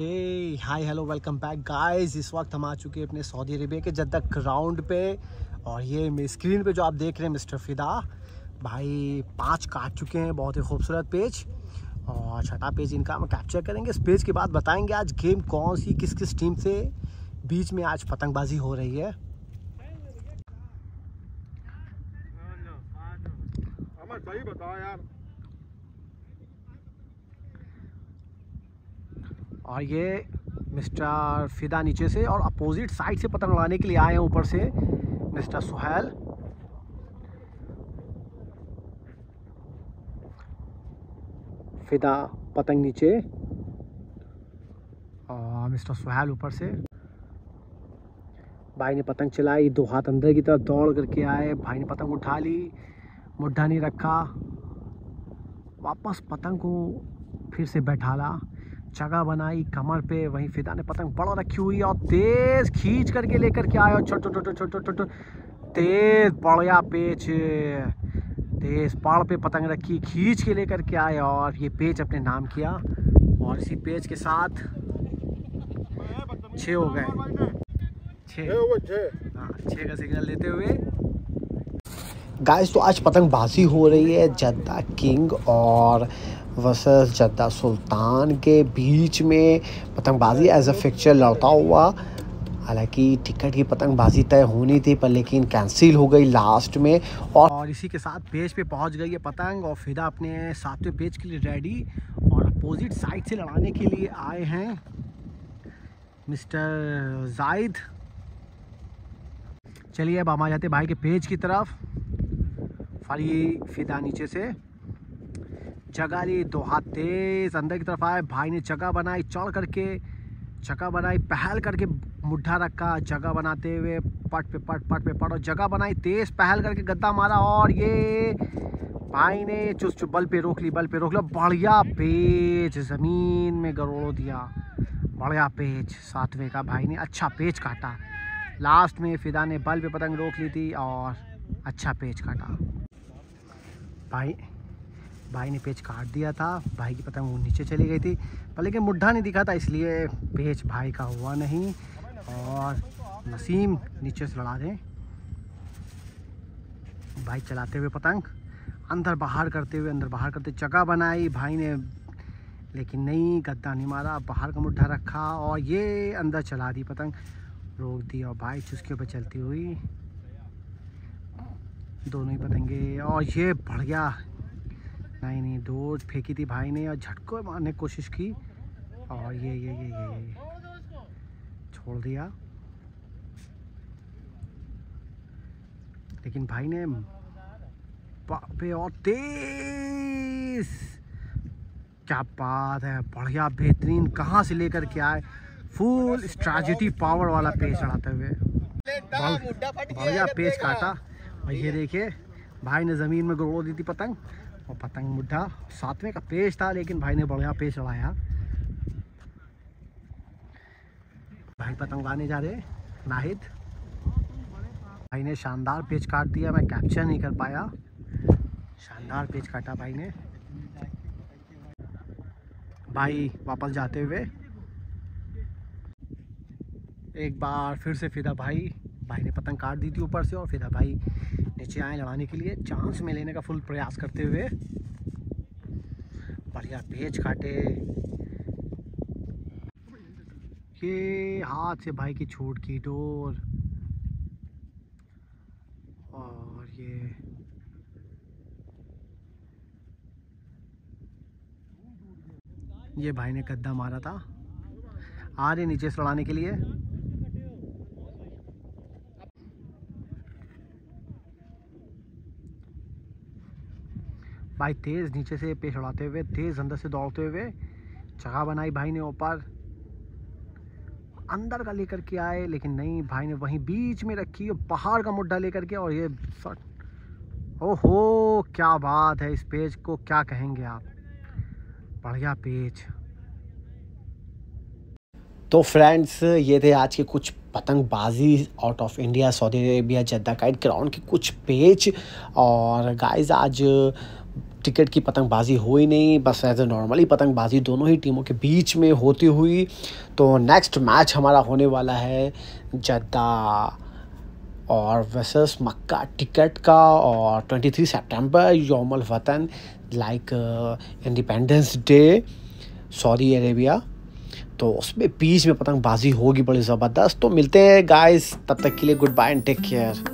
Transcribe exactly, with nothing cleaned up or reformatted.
हे hi hello welcome back guys. इस वक्त हम आ चुके हैं अपने सऊदी अरेबिया के जद्दा ग्राउंड पे और ये स्क्रीन पे जो आप देख रहे हैं मिस्टर फिदा भाई पांच काट चुके हैं। बहुत ही खूबसूरत पेज और छठा पेज इनका हम कैप्चर करेंगे। इस पेज के बाद बताएंगे आज गेम कौन सी किस किस टीम से बीच में आज पतंगबाजी हो रही है। सही बताओ यार। और ये मिस्टर फिदा नीचे से और अपोजिट साइड से पतंग उड़ाने के लिए आए हैं ऊपर से मिस्टर सुहेल। फिदा पतंग नीचे और मिस्टर सुहेल ऊपर से। भाई ने पतंग चलाई, दो हाथ अंदर की तरफ दौड़ करके आए। भाई ने पतंग उठा ली, मुड्ढा नहीं रखा, वापस पतंग को फिर से बैठाला, जगह बनाई कमर पे। वहीं फिदा ने पतंग बड़ा रखी हुई और तेज खींच करके लेकर के आया। छोटे छोटे छोटे छोटे तेज बढ़िया पेच, तेज पाड़ पे पतंग रखी, खींच के लेकर के आए और ये पेच अपने नाम किया। और इसी पेच के साथ छः हो गए, छः हाँ छः का सिग्नल लेते हुए गाइस। तो आज पतंगबाजी हो रही है जद्दा किंग और वर्सेस जद्दा सुल्तान के बीच में। पतंगबाजी एज अ फिक्चर लड़ता हुआ, हालांकि टिकट की पतंगबाजी तय होनी थी पर लेकिन कैंसिल हो गई लास्ट में। और, और इसी के साथ पेज पे पहुंच गई है पतंग और फिदा अपने सातवें पेज के लिए रेडी और अपोजिट साइड से लड़ाने के लिए आए हैं मिस्टर जाहिद। चलिए अब हम आ जाते भाई के पेज की तरफ। फाली फिदा नीचे से जगह ली, दो हाथ तेज अंदर की तरफ आए। भाई ने जगह बनाई, चढ़ करके जगह बनाई, पहल करके मुड्ढा रखा, जगह बनाते हुए पट पे पट पट पे पट और जगह बनाई, तेज पहल करके गद्दा मारा और ये भाई ने चुस चुप बल पे रोक ली, बल पे रोक लिया। बढ़िया पेच जमीन में गरोड़ो दिया, बढ़िया पेच सातवें का भाई ने अच्छा पेच काटा। लास्ट में फिदा ने बल पे पतंग रोक ली थी और अच्छा पेच काटा। भाई भाई ने पेच काट दिया था, भाई की पतंग वो नीचे चली गई थी पर लेकिन मुड्ढा नहीं दिखा था इसलिए पेच भाई का हुआ नहीं। और नसीम नीचे से लड़ा दें। भाई चलाते हुए पतंग अंदर बाहर करते हुए अंदर बाहर करते जगह बनाई भाई ने, लेकिन नहीं गद्दा नहीं मारा, बाहर का मुड्ढा रखा और ये अंदर चला दी पतंग, रोक दी और भाई चुस्के पर चलती हुई दोनों ही पतंगे। और ये बढ़िया नहीं नहीं दो फेंकी थी भाई ने और झटको मारने की कोशिश की और ये ये ये ये, ये छोड़ दिया। लेकिन भाई ने पे और तेज, क्या बात है, बढ़िया बेहतरीन कहाँ से लेकर के आए, फुल स्ट्रैटेजी पावर वाला पेच चढ़ाते हुए बढ़िया पेच काटा। और ये देखिए भाई ने ज़मीन में गरोड़ दी थी पतंग और पतंग मुड्ढा सातवें का पेच था लेकिन भाई ने बढ़िया पेच चढ़ाया। भाई पतंग उड़ाने जा रहे नाहिद, भाई ने शानदार पेच काट दिया, मैं कैप्चर नहीं कर पाया, शानदार पेच काटा भाई ने। भाई वापस जाते हुए एक बार फिर से फिदा भाई भाई ने पतंग काट दी थी ऊपर से और फिदा भाई नीचे आए लड़ाने के लिए, चांस में लेने का फुल प्रयास करते हुए बढ़िया पेच काटे। ये हाथ से भाई की छूट की डोर और ये ये भाई ने गद्दा मारा था। आ रहे नीचे से लड़ाने के लिए। भाई तेज नीचे से पेच उड़ाते हुए, तेज अंदर से दौड़ते हुए जगह बनाई भाई ने ऊपर, अंदर का लेकर के आए लेकिन नहीं, भाई ने वहीं बीच में रखी और बाहर का मुड्ढा लेकर के और ये ओहो क्या बात है, इस पेज को क्या कहेंगे आप, बढ़िया पेज। तो फ्रेंड्स ये थे आज के कुछ पतंगबाजी out of India Saudi Arabia Jeddah kite ground के कुछ पेज। और गाइस आज टिकट की पतंगबाजी हुई नहीं, बस एज ए नॉर्मली पतंगबाजी दोनों ही टीमों के बीच में होती हुई। तो नेक्स्ट मैच हमारा होने वाला है जद्दा और वर्सेस मक्का टिकट का, और तेईस सितंबर यौमुल वतन like independence day Saudi Arabia. तो उसमें बीच में पतंगबाजी होगी बड़ी ज़बरदस्त। तो मिलते हैं गाइस, तब तक के लिए goodbye and take care.